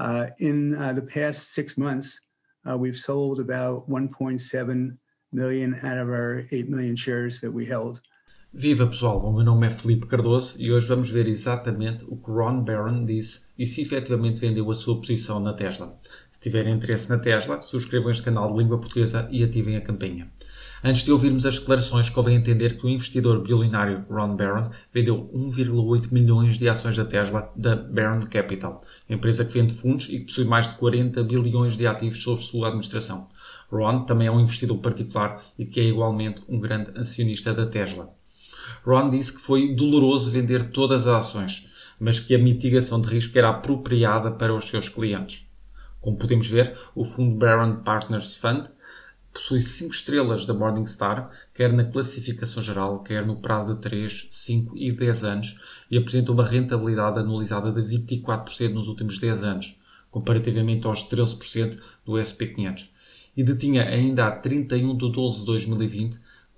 In the past 6 months, we've sold about 1.7 million out of our 8 million shares that we held. Viva pessoal, o meu nome é Filipe Cardoso e hoje vamos ver exatamente o que Ron Barron disse e se efetivamente vendeu a sua posição na Tesla. Se tiverem interesse na Tesla, subscrevam este canal de língua portuguesa e ativem a campainha. Antes de ouvirmos as declarações, convém entender que o investidor bilionário Ron Barron vendeu 1,8 milhões de ações da Tesla da Barron Capital, empresa que vende fundos e que possui mais de 40 bilhões de ativos sob sua administração. Ron também é um investidor particular e que é igualmente um grande acionista da Tesla. Ron disse que foi doloroso vender todas as ações, mas que a mitigação de risco era apropriada para os seus clientes. Como podemos ver, o fundo Barron Partners Fund possui 5 estrelas da Morningstar, quer na classificação geral, quer no prazo de 3, 5 e 10 anos, e apresenta uma rentabilidade anualizada de 24% nos últimos 10 anos, comparativamente aos 13% do S&P 500. E detinha ainda a 31 de 12 de 2020,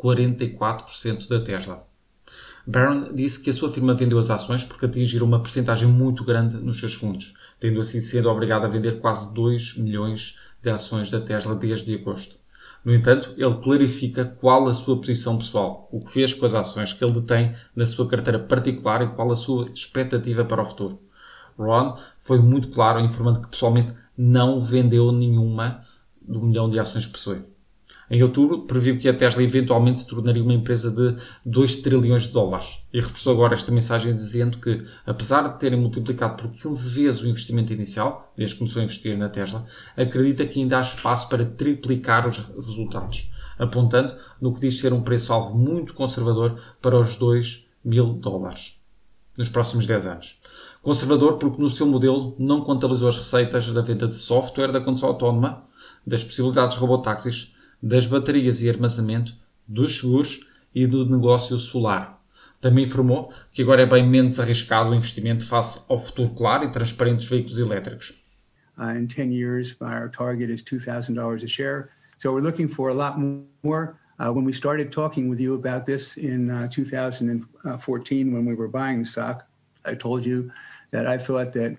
44% da Tesla. Barron disse que a sua firma vendeu as ações porque atingiram uma percentagem muito grande nos seus fundos, tendo assim sido obrigado a vender quase 2 milhões de ações da Tesla desde agosto. No entanto, ele clarifica qual a sua posição pessoal, o que fez com as ações que ele detém na sua carteira particular e qual a sua expectativa para o futuro. Ron foi muito claro informando que pessoalmente não vendeu nenhuma do milhão de ações que possui. Em outubro, previu que a Tesla eventualmente se tornaria uma empresa de 2 trilhões de dólares e reforçou agora esta mensagem dizendo que, apesar de terem multiplicado por 15 vezes o investimento inicial, desde que começou a investir na Tesla, acredita que ainda há espaço para triplicar os resultados, apontando no que diz ser um preço-alvo muito conservador para os 2 mil dólares nos próximos 10 anos. Conservador porque no seu modelo não contabilizou as receitas da venda de software da condução autónoma, das possibilidades de robotáxis, das baterias e armazenamento, dos seguros e do negócio solar. Também informou que agora é bem menos arriscado o investimento face ao futuro claro e transparente dos veículos elétricos. In 10 years, our target is $2,000 a share. So we're looking for a lot more. When we started talking with you about this in 2014, when we were buying the stock, I told you that I thought that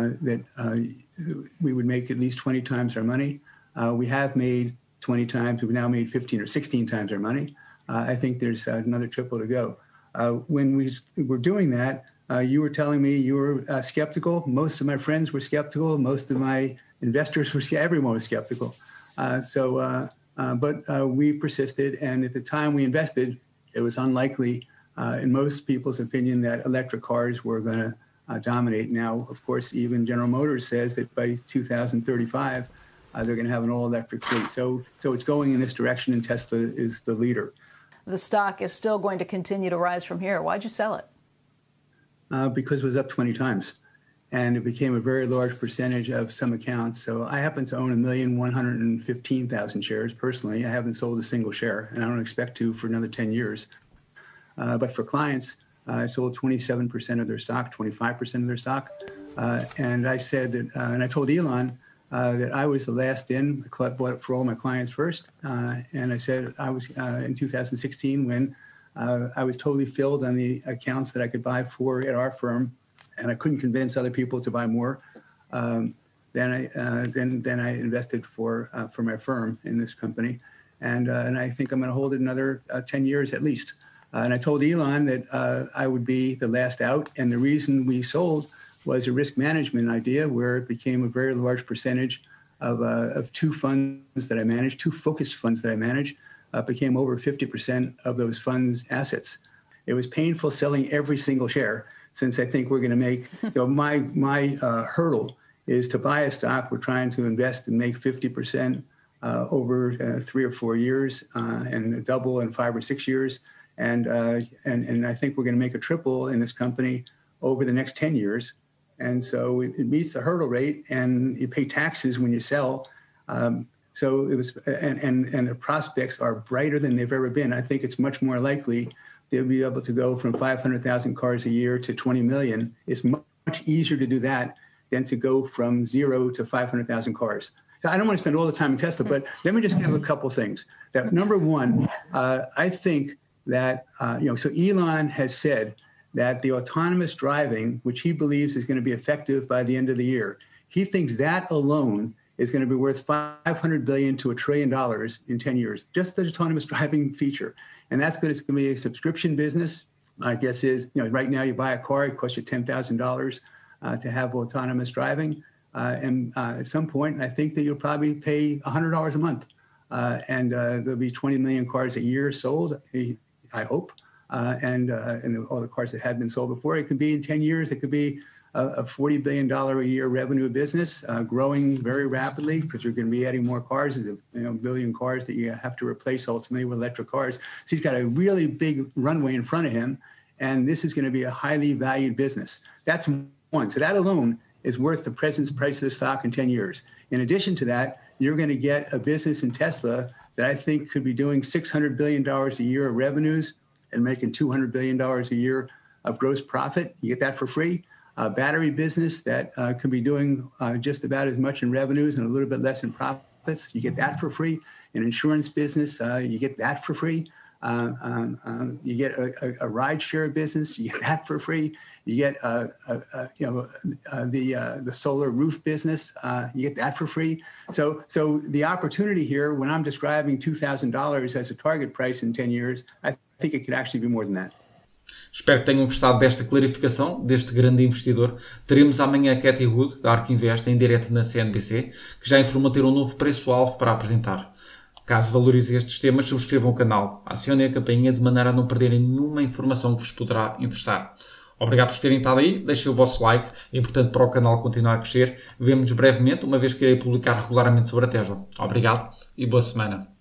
we would make at least 20 times our money. We have made 20 times. We've now made 15 or 16 times our money. I think there's another triple to go. When we were doing that, you were telling me you were skeptical. Most of my friends were skeptical. Most of my investors were everyone was skeptical. But we persisted. And at the time we invested, it was unlikely, in most people's opinion, that electric cars were going to dominate. Now, of course, even General Motors says that by 2035, they're going to have an all-electric fleet. So it's going in this direction, and Tesla is the leader. The stock is still going to continue to rise from here. Why'd you sell it? Because it was up 20 times, and it became a very large percentage of some accounts. So I happen to own 1,115,000 shares personally. I haven't sold a single share, and I don't expect to for another 10 years. But for clients, I sold 27% of their stock, 25% of their stock. And I said that, and I told Elon that I was the last in. I bought it for all my clients first. And I said I was in 2016 when I was totally filled on the accounts that I could buy for at our firm, and I couldn't convince other people to buy more. Then I invested for my firm in this company, and I think I'm going to hold it another 10 years at least. And I told Elon that I would be the last out, and the reason we sold was a risk management idea where it became a very large percentage of 2 funds that I manage, 2 focused funds that I manage, became over 50% of those funds' assets. It was painful selling every single share, since I think we're going to make, my hurdle is to buy a stock. We're trying to invest and make 50% over 3 or 4 years, and double in 5 or 6 years. And I think we're going to make a triple in this company over the next 10 years. And so it meets the hurdle rate, and you pay taxes when you sell. So it was, and the prospects are brighter than they've ever been. I think it's much more likely they'll be able to go from 500,000 cars a year to 20 million. It's much easier to do that than to go from 0 to 500,000 cars. So I don't want to spend all the time in Tesla, but let me just give a couple things. That number one, I think that, so Elon has said that the autonomous driving, which he believes is going to be effective by the end of the year, He thinks that alone is going to be worth $500 billion to $1 trillion in 10 years, just the autonomous driving feature. And it's going to be a subscription business. My guess is, right now you buy a car, it costs you $10,000 to have autonomous driving. And at some point, I think that you'll probably pay $100 a month. And there'll be 20 million cars a year sold, I hope. And all the cars that have been sold before, it could be in 10 years, it could be a $40 billion a year revenue business, growing very rapidly because you're going to be adding more cars. There's a billion cars that you have to replace ultimately with electric cars. So he's got a really big runway in front of him, and this is going to be a highly valued business. That's one. So that alone is worth the present price of the stock in 10 years. In addition to that, you're going to get a business in Tesla that I think could be doing $600 billion a year of revenues and making $200 billion a year of gross profit. You get that for free. A battery business that could be doing just about as much in revenues and a little bit less in profits. You get that for free. An insurance business, you get that for free. You get a ride share business, you get that for free. You get the solar roof business, you get that for free. So the opportunity here, when I'm describing $2,000 as a target price in 10 years, I think it could actually be more than that. Espero que tenham gostado desta clarificação deste grande investidor. Teremos amanhã a Cathie Wood, da ARK Invest, em direto na CNBC, que já informou ter um novo preço-alvo para apresentar. Caso valorize estes temas, subscrevam o canal, acionem a campainha de maneira a não perderem nenhuma informação que vos poderá interessar. Obrigado por terem estado aí, deixem o vosso like, é importante para o canal continuar a crescer. Vemo-nos brevemente, uma vez que irei publicar regularmente sobre a Tesla. Obrigado e boa semana.